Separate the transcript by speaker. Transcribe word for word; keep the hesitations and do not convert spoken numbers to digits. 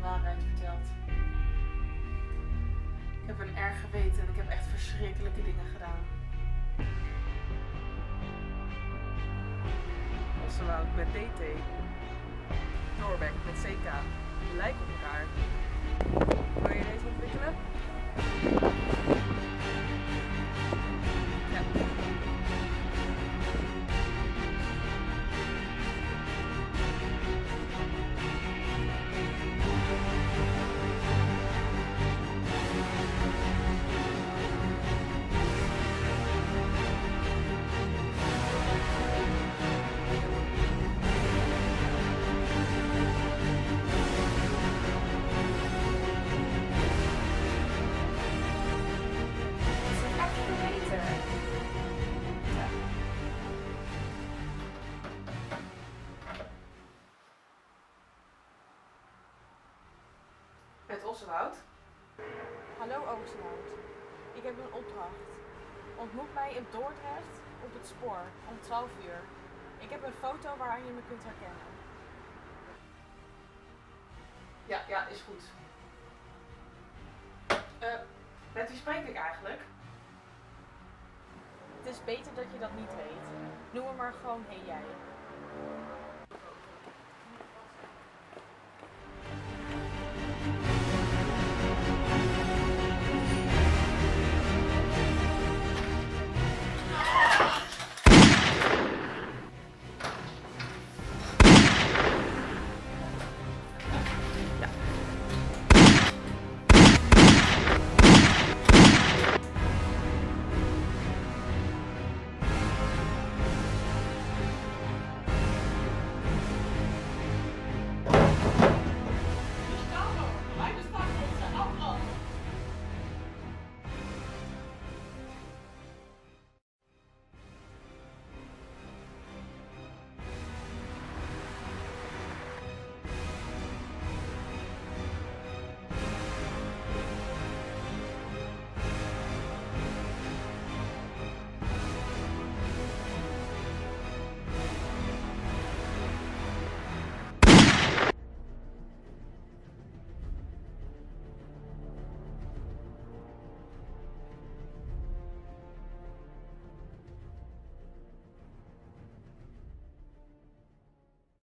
Speaker 1: waarheid verteld. Ik heb een erg geweten en ik heb echt verschrikkelijke dingen gedaan. Ossenwoud met D T. Noorbeck met C K. Lijken op elkaar. Wil je deze ontwikkelen? Ja. Met Ossenwoud.
Speaker 2: Hallo Ossenwoud, ik heb een opdracht. Ontmoet mij in Dordrecht op het spoor om twaalf uur. Ik heb een foto waaraan je me kunt herkennen.
Speaker 1: Ja, ja, is goed. Uh, met wie spreek ik eigenlijk?
Speaker 2: Het is beter dat je dat niet weet. Noem me maar gewoon hey jij.